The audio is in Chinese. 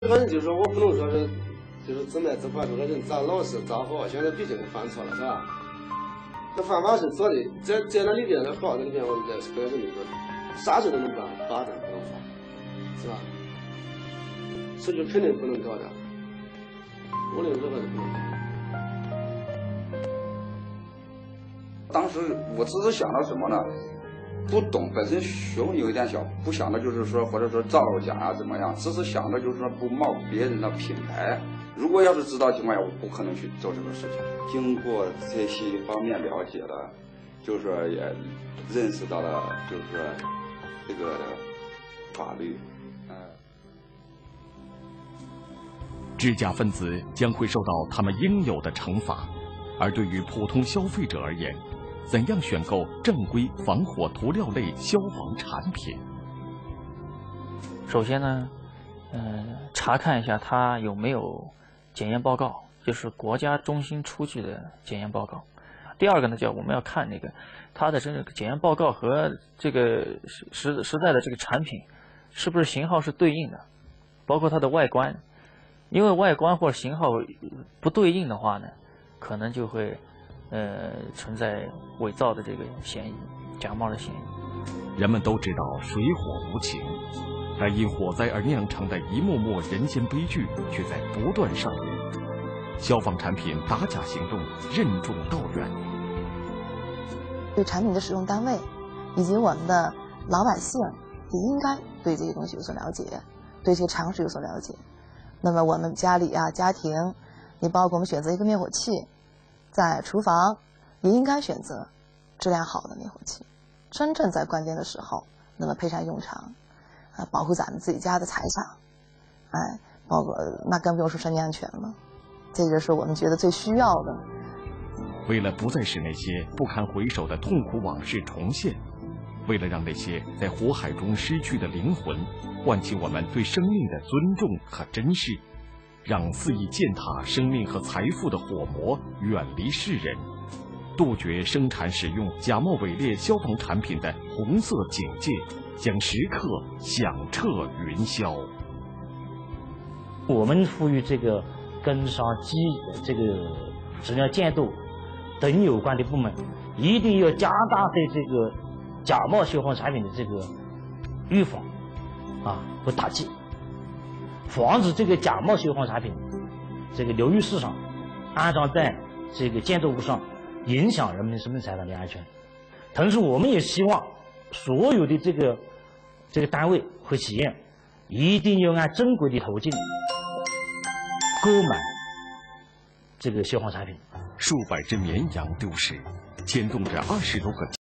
反正就是说我不能说是，就是自卖自夸，这个人咋老实咋好，现在毕竟犯错了是吧？那犯法是做的，在那里边那好的里边，我在个人里头，啥事都能办，罚单不能罚，是吧？这就肯定不能搞的，无论如何都不能搞。 当时我只是想到什么呢？不懂，本身学问有一点小，不想的就是说，或者说造假啊怎么样，只是想的就是说不冒别人的品牌。如果要是知道情况下，我不可能去做这个事情。经过这些方面了解了，就是说也认识到了，就是说这个法律， 制假分子将会受到他们应有的惩罚，而对于普通消费者而言，怎样选购正规防火涂料类消防产品？ 首先呢，查看一下它有没有检验报告，就是国家中心出具的检验报告。第二个呢，我们要看那个它的这个检验报告和这个实在的这个产品是不是型号是对应的，包括它的外观，因为外观或者型号不对应的话呢，可能就会存在伪造的这个嫌疑，假冒的嫌疑。 人们都知道水火无情，但因火灾而酿成的一幕幕人间悲剧却在不断上演。消防产品打假行动任重道远。 对产品的使用单位以及我们的老百姓也应该对这些东西有所了解，对这些常识有所了解。那么我们家里啊，家庭，你包括我们选择一个灭火器，在厨房也应该选择质量好的灭火器，真正在关键的时候那么派上用场，保护咱们自己家的财产，包括那更不用说生命安全了，这个是我们觉得最需要的。 为了不再使那些不堪回首的痛苦往事重现，为了让那些在火海中失去的灵魂唤起我们对生命的尊重和珍视，让肆意践踏生命和财富的火魔远离世人，杜绝生产使用假冒伪劣消防产品的红色警戒将时刻响彻云霄。 我们呼吁这个跟商机这个质量监督等有关的部门，一定要加大对这个假冒消防产品的这个预防和打击，防止这个假冒消防产品这个流入市场，安装在这个建筑物上，影响人们生命财产的安全。同时，我们也希望所有的这个单位和企业一定要按正规的途径购买这个消防产品。 数百只绵羊丢失，牵动着20多个